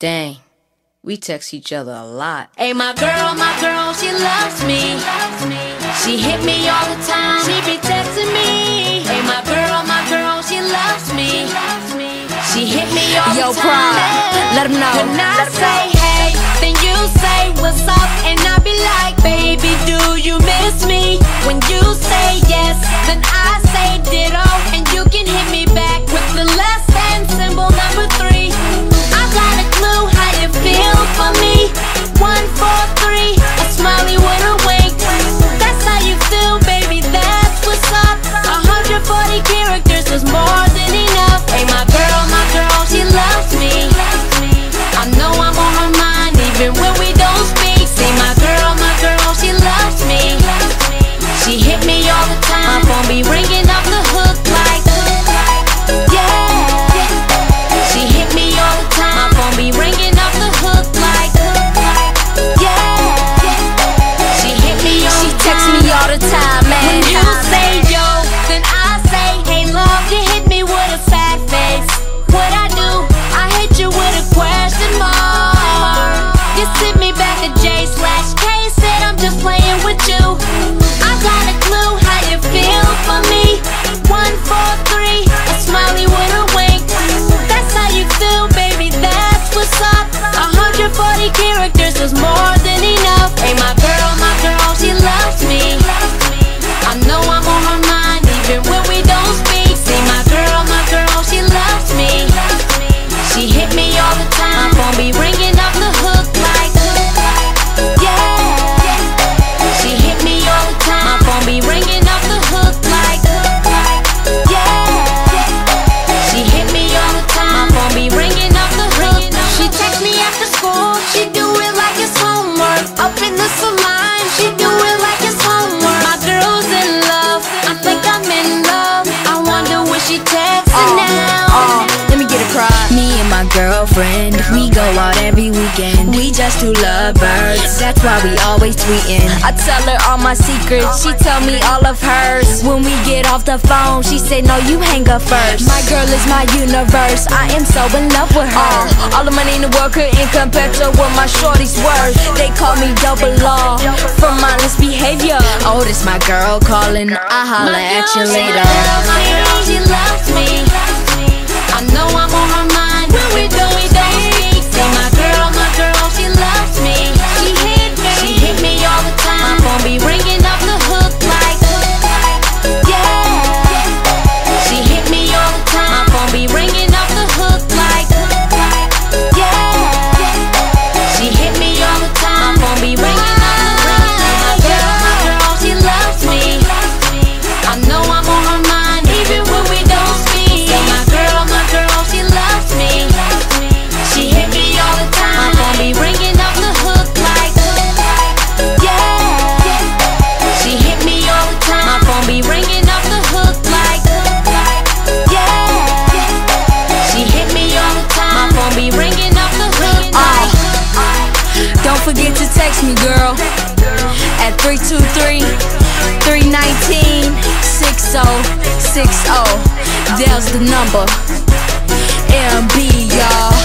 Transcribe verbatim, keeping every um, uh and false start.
Dang, we text each other a lot. Hey, my girl, my girl, she loves me. She hit me all the time, she be texting me. Hey, my girl, my girl, she loves me. She hit me all Yo, the time. Pride, let 'em know. When I say hey, then you say what's up, and I be like, baby, do you miss me? When you say yes, then I say ditto, and you can hit me back with the less than symbol number three. I got a clue how you feel for me. One, four, three, a smiley with a wink. That's how you feel, baby, that's what's up. one hundred forty characters is more than enough. Hey, my girl, my girl, she loves me. I know I'm on her mind even when we don't speak. See, my girl, my girl, she loves me. She hit me all the time. My phone be ringing off the hook like, yeah. She hit me all the time. My phone be ringing off the hook like, yeah. She hit me all the time. She texts me all the time, man. When you say yo, then I say, hey love, you hit me with a sad face. What I do? I hit you with a question mark. You sent me back a J slash K, said I'm just playing with you. I got a clue how you feel for me. One, four, three, a smiley with a wink. That's how you feel, baby, that's what's up. one hundred forty characters is more than enough. Hey, my girl, my girl, she loves me. I know I'm on her mind even when we don't speak. See, my girl, my girl, she loves me. She hit me all the time. My phone be ringing off the hook like, yeah. She hit me all the time. My phone be ringing off the hook like, yeah. She hit me all the time. My phone be ringing off the hook. She text me after school. She do it like it's homework. Up in the salon, she do it like it's homework. My girl's in love. I think I'm in love. I wonder when she texting uh, now. Uh, let me get a cry. Me and my girlfriend, we go out every weekend. We just two lovebirds, that's why we always tweeting. I tell her all my secrets, she tell me all of hers. When we get off the phone, she say no, you hang up first. My girl is my universe, I am so in love with her. uh, All the money in the world couldn't compare to what my shorty's worth. They call me double R for mindless behavior. Oh, this my girl calling, I holla at you later. My girl, she loves me. I know I'm on her mind when we don't we don't speak. Say, my girl, my girl, she loves me. She hit me, she hit me all the time. My phone be ringing off the hook like, yeah. She hit me all the time. My phone be ringing off the hook like, yeah. She hit me all the time. My phone be ringing off the hook. My girl, my girl, she loves me. I know I'm on her mind even when we don't speak. Say, my girl, my girl, she loves me. She hit me all the time. My phone be ringing off the hook like, yeah. She hit me all the time. My phone be ringing off the hook like, yeah. She hit me all the time. My phone be ringing off the hook like, don't forget to text me, girl, at three two three, three one nine, six oh six oh. There's the number. M B, y'all.